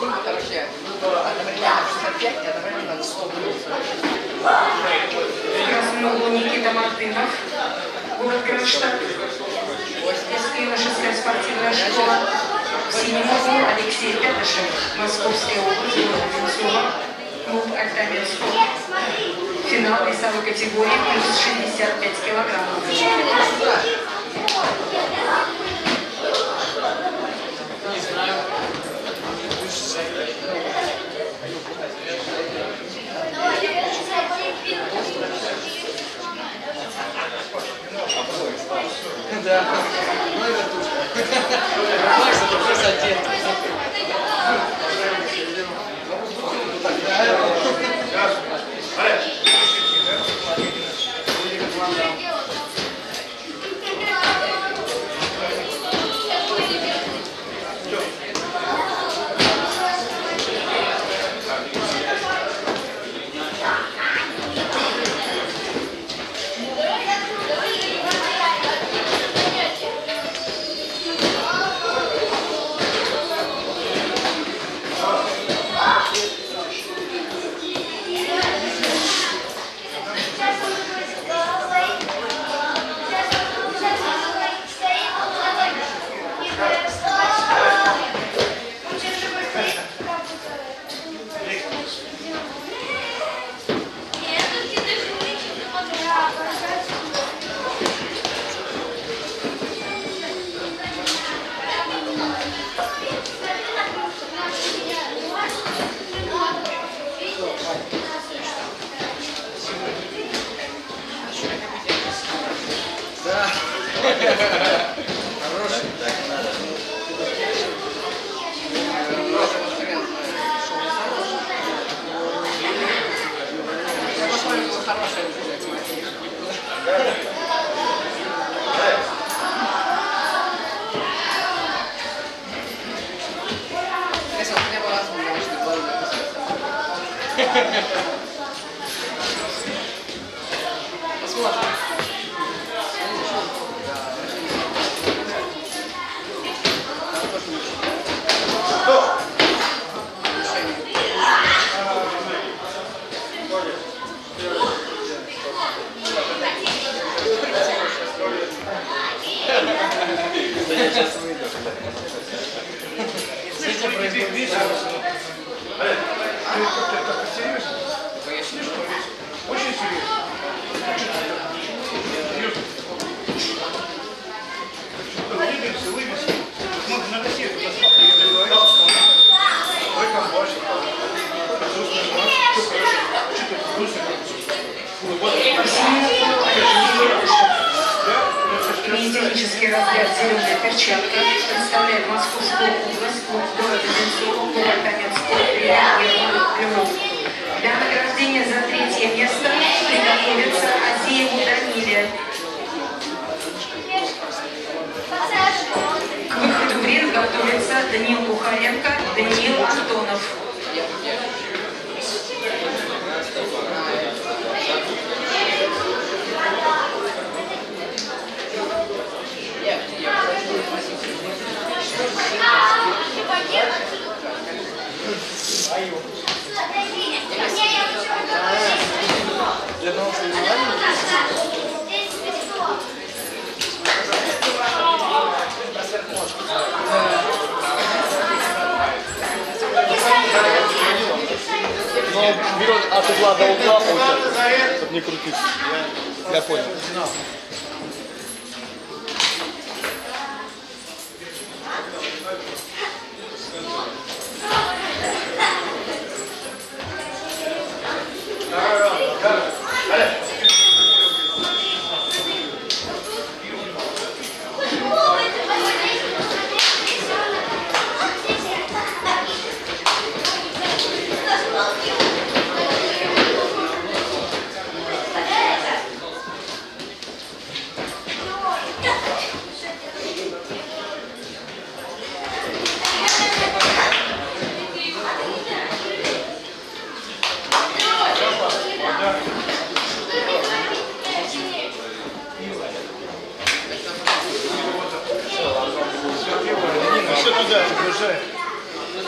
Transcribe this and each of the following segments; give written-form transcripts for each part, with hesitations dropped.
короче, одновременно 65 и одновременно 100 минут. Красный угол Никита Мартынов, город Кронштадт. Юношеская спортивная школа. В синем углу Алексей Пятышев, Московская область, город Одинцово, клуб «Альтамир Спорт». Финал весовой категории плюс 65 килограммов. Не знаю. Да. Ну это тут. Макс, это просто один. Да. Хороший, так надо. Я посмотрю, что хорошее. Если он хотя бы раз может глаза написать. Посмотрим. Я сейчас выйду. Смотрите, производитель. Ты так серьезно? Конечно. Очень серьезно. Двигаемся, выберемся. Можно на кассету посмотреть. Я договорился. Ой, как больше. Что-то грустно. Клинический разряд «Зеленая перчатка» представляет Московскую область, город Одинцово, город Каменское, Львов. Для награждения за 3-е место приготовится Азиеву Даниле. К выходу в ринг готовится Даниил Кухаренко, Даниил Антонов. Для новых соревнований? Но берет от угла до угла, получается, чтобы не крутиться. Я понял.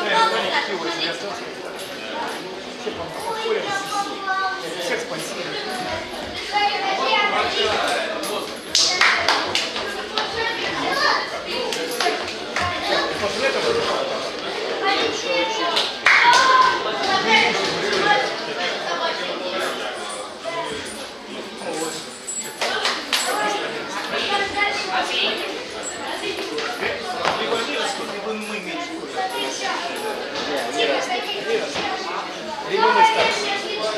Всех спонсируют. После этого либо мы старше.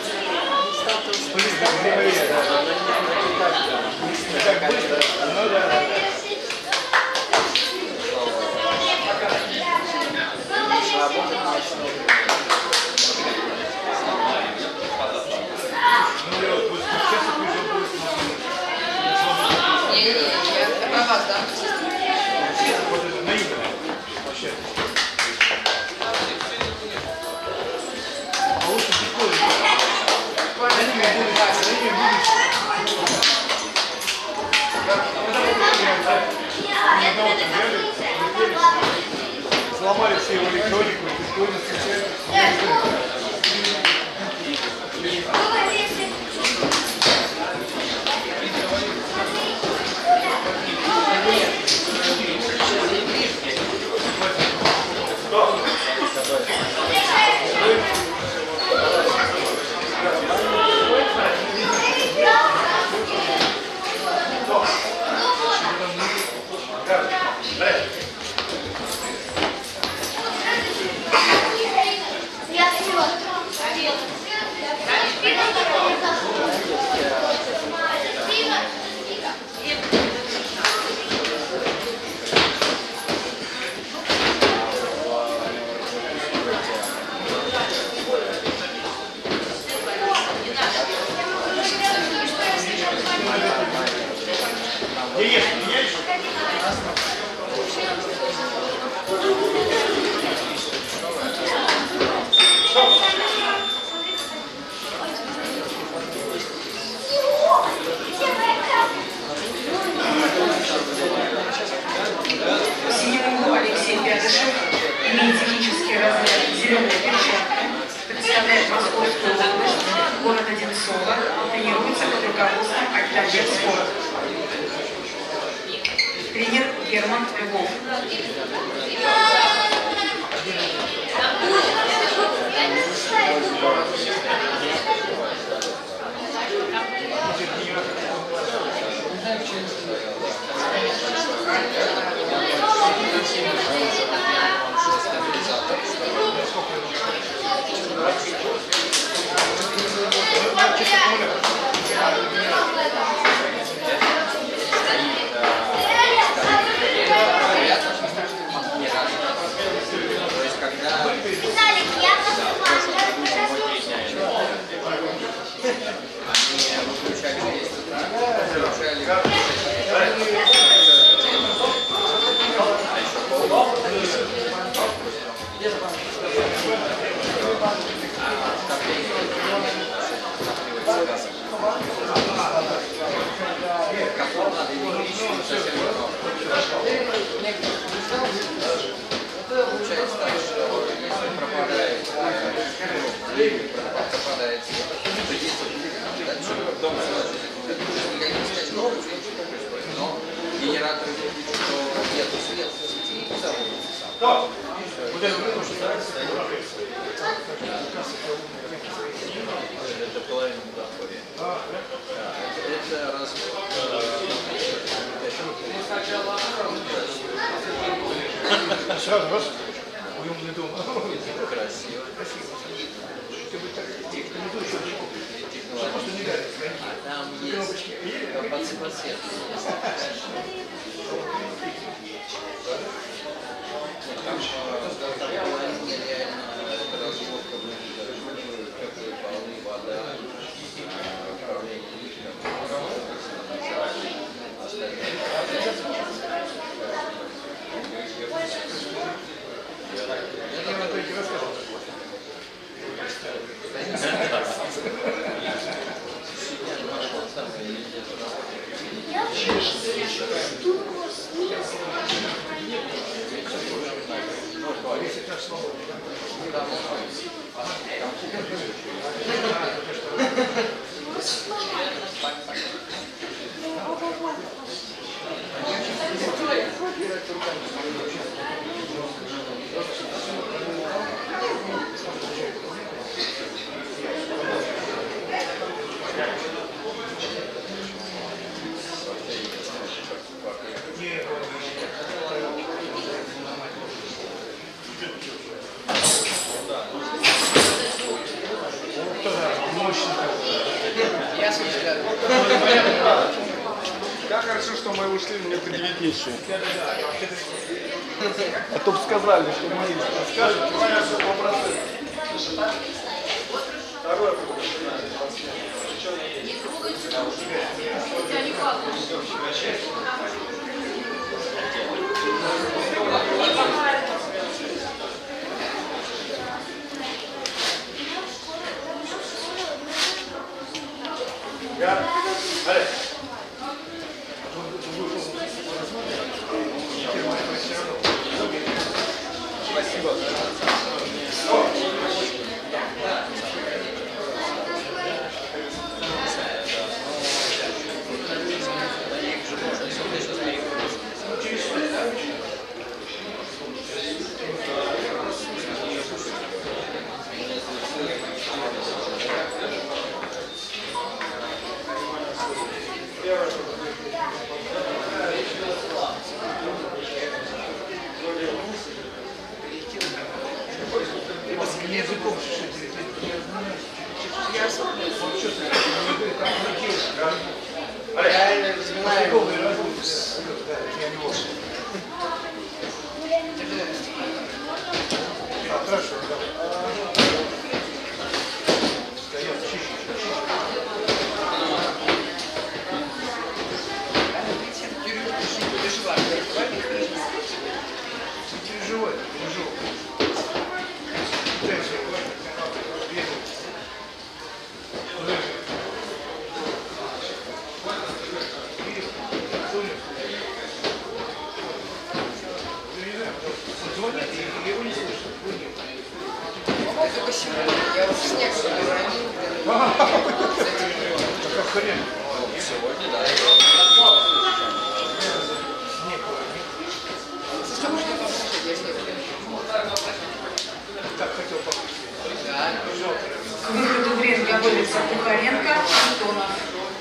Так быстро? Ну да. Про вас, да? Вот это наивное вообще. А лучше прикольно. Сломали все его электронику, прикольно встречают. В синем углу Алексей Пятышев имеет технический разряд «Зеленая перчатка», представляет Московскую область, город Одинцово, тренируется под руководством Альтабек Спорт. Тренер Герман Львов. Генераторы нету света. Это половина бутафории. Это раз. Сразу раз. Уемный дом. Красиво. А там есть подсвет. Там нереально разработка теплые полы, вода, управление лифтом, Как хорошо, что мы ушли мне по 9 еще. А то бы сказали, что мы скажут, говорят, что по проценту. Второе. Спасибо. Сегодня, да. К выходу в ринг готовится Кухаренко, Антонов.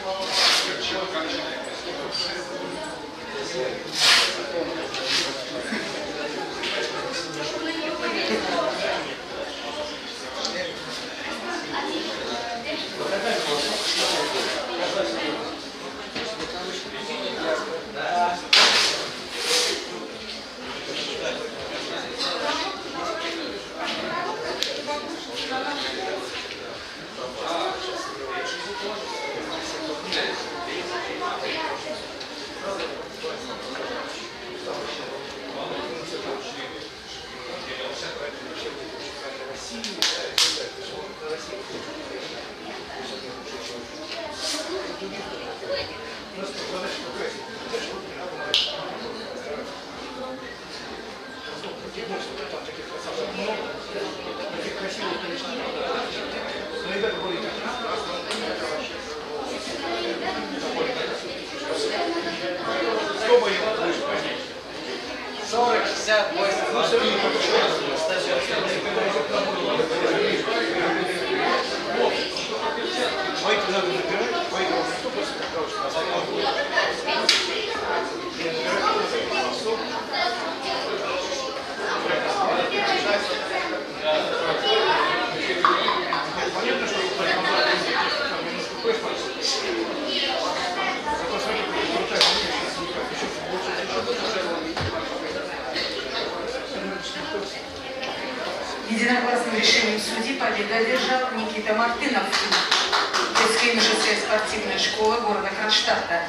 Единогласным решением судьи победу одержал Никита Мартынов, детско-юношеская спортивная школа города Кронштадта.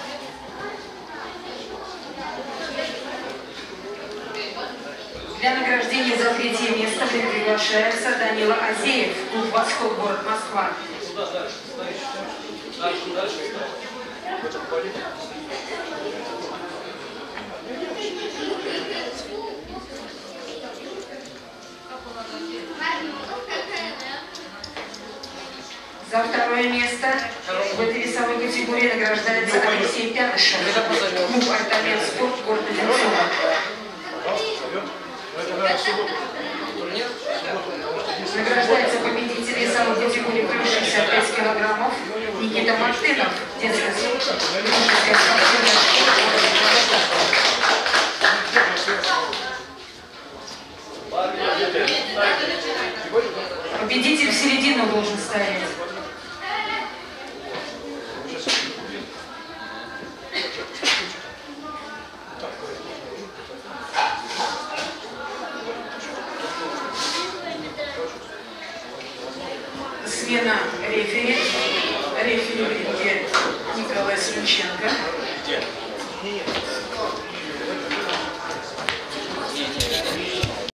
Для награждения за третье место приглашается Данила Азеев, клуб «Восход», город Москва. Дальше. За второе место в этой весовой категории награждается Алексей Пятышев. Клуб «Артамед Спорт», город Одинцово. Награждается победитель весовой категории плюс 65 килограммов Никита Мартынов, детская спортивная школа города Краснодар. Победитель в середину должен стоять. Смена рефери. Рефери Николай Слюченко.